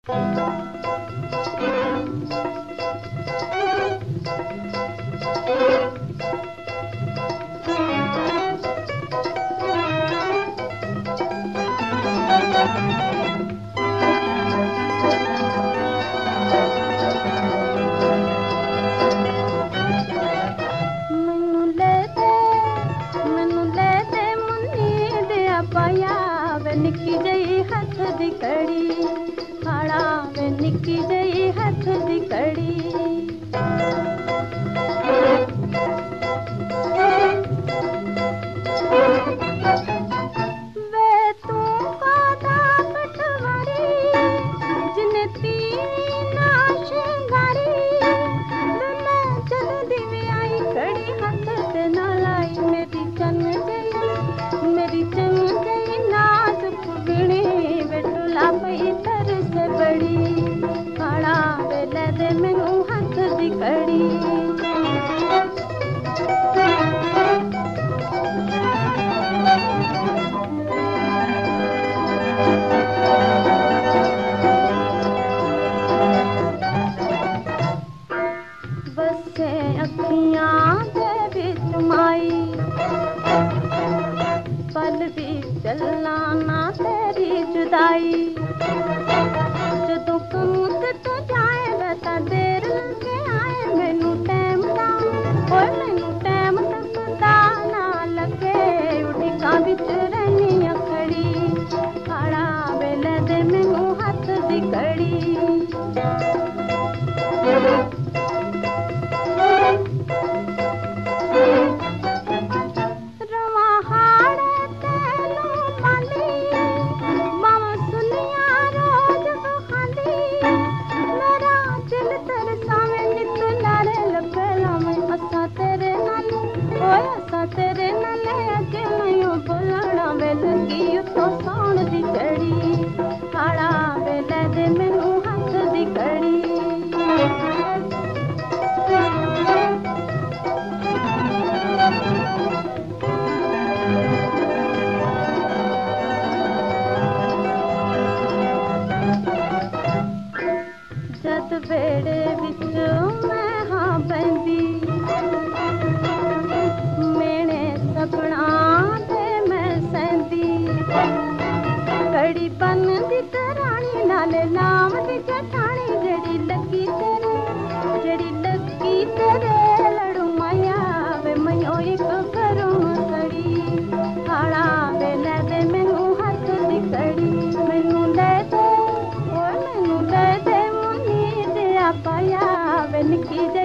निकी जई हथ दी कड़ी हाड़ा वे निकी जई हथ दी कड़ी वे तू कादा पटवारी जिने तीना शिंगारी वे मैं जद दिवे आई कड़ी हाथ ते ना लाई मेरी चन गई नाजुक बिणी बेटुला पई तर से बड़ी काड़ा वेले दे मैनू हाथ दी कड़ी बसे अखियां दे विच माई पल भी चलना ना तेरी जुदाई जदों कम तो जाए बता देर लगे आए मैनू टैम दा ओए मैनू टैम तक दा ना लगे उड़िका विच रहनी खड़ी काड़ा वेले दे मैनू हाथ दी कड़ी तेरे नाले अज मैं बोलना वे लगी उतो सौण दी चढ़ी काड़ा वेले दे मैनू हाथ दी कड़ी जद बेड़े विच मैं हाँ बंदी सपना ते मैं सहंदी कड़ी बन दी तरानी नाले नाम दी जठानी जड़ी लगी तेरे लड़ू माया वे मयो एक करूं कड़ी हाड़ा वेले दे मैनू हाथ दी कड़ी मैनू ले दे मुन्नी दे पाया वे निकी